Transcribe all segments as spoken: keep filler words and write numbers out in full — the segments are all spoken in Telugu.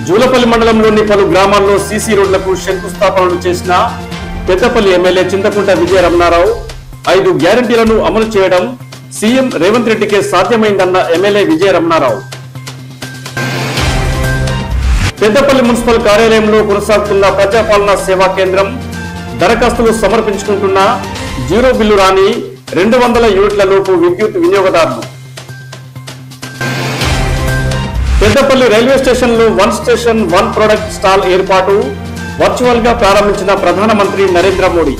జూలపల్లి మండలంలోని పలు గ్రామాల్లో సీసీ రోడ్లకు శంకుస్థాపనలు చేసిన పెద్దపల్లి ఎమ్మెల్యే చింతకుంట విజయ రమణారావు ఐదు గ్యారంటీలను అమలు చేయడం సీఎం రేవంత్ రెడ్డికే సాధ్యమైందన్న ఎమ్మెల్యే విజయ రమణారావు. పెద్దపల్లి మున్సిపల్ కార్యాలయంలో కొనసాగుతున్న ప్రజాపాలన సేవా కేంద్రం దరఖాస్తులు సమర్పించుకుంటున్న జీరో బిల్లు రాని రెండు వందల యూనిట్ల లోపు విద్యుత్ వినియోగదారులు. పెద్దపల్లి రైల్వే స్టేషన్ లో one station one product stall ఏర్పాటు వర్చువల్ గా ప్రారంభించిన ప్రధానమంత్రి Narendra Modi.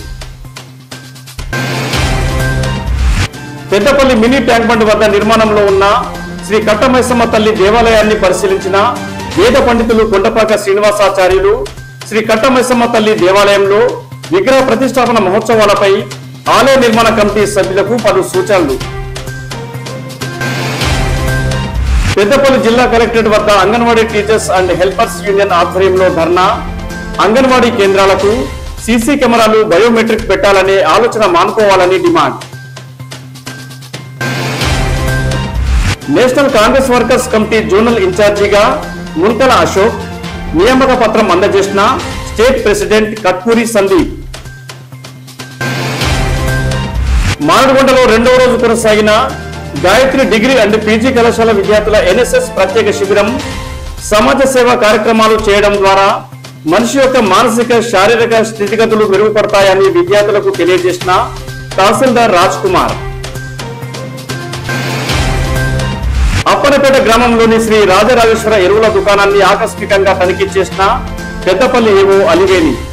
Peddapalli mini tank bund వద్ద నిర్మాణంలో ఉన్న శ్రీ కట్టమైసమ్మ తల్లి దేవాలయాన్ని పరిశీలించిన వేద పండితులు కొండపాక శ్రీనివాసాచార్యులు శ్రీ కట్టమైసమ్మ తల్లి దేవాలయంలో విగ్రహ ప్రతిష్టాపన మహోత్సవాలపై ఆలయ నిర్మాణ కమిటీ సభ్యులకు పలు సూచనలు. పెద్దపల్లి జిల్లా కలెక్టరేట్ వద్ద anganwadi teachers and helpers union ఆధ్వర్యంలో ధర్నా. అంగన్వాడీ కేంద్రాలకు సీసీ కెమెరాలు బయోమెట్రిక్ పెట్టాలనే ఆలోచన మానుకోవాలని demand. National Congress workers committee zonal ఇన్ఛార్జిగా ముంతల అశోక్ నియామక పత్రం అందజేసిన స్టేట్ ప్రెసిడెంట్ కట్పూరి సందీప్. మారడుగొండలో రెండవ రోజు కొనసాగిన గాయత్రి డిగ్రీ అండ్ పీజీ కళాశాల విద్యార్థుల ఎన్ఎస్ఎస్ ప్రత్యేక శిబిరం సమాజ సేవా కార్యక్రమాలు చేయడం ద్వారా మనిషి యొక్క మానసిక శారీరక స్థితిగతులు మెరుగుపడతాయని విద్యార్థులకు తెలియజేసిన తహసీల్దార్ రాజ్ కుమార్. అప్పనపేట గ్రామంలోని శ్రీ రాజరాజేశ్వర ఎరువుల దుకాణాన్ని ఆకస్మికంగా తనిఖీ చేసిన పెద్దపల్లి ఏవో అలివేని.